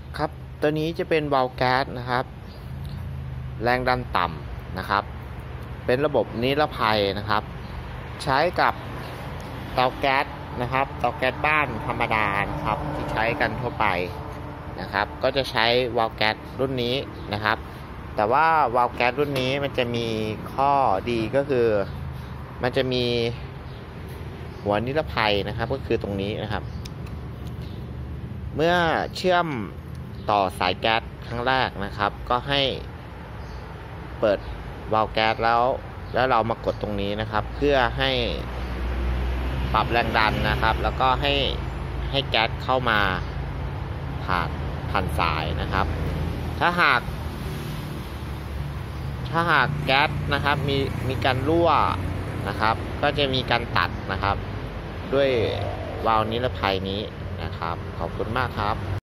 ครับตัวนี้จะเป็นวาล์วแก๊สนะครับแรงดันต่ำนะครับเป็นระบบนิรภัยนะครับใช้กับเตาแก๊สนะครับเตาแก๊สบ้านธรรมดานะครับที่ใช้กันทั่วไปนะครับก็จะใช้วาล์วแก๊สรุ่นนี้นะครับแต่ว่าวาล์วแก๊สรุ่นนี้มันจะมีข้อดีก็คือมันจะมีหัวนิรภัยนะครับก็คือตรงนี้นะครับเมื่อเชื่อมต่อสายแก๊สครั้งแรกนะครับก็ให้เปิดวาล์วแก๊สแล้วเรามากดตรงนี้นะครับเพื่อให้ปรับแรงดันนะครับแล้วก็ให้แก๊สเข้ามาผ่านสายนะครับถ้าหากแก๊สนะครับมีการรั่วนะครับก็จะมีการตัดนะครับด้วยวาล์วนิรภัยนี้นะครับขอบคุณมากครับ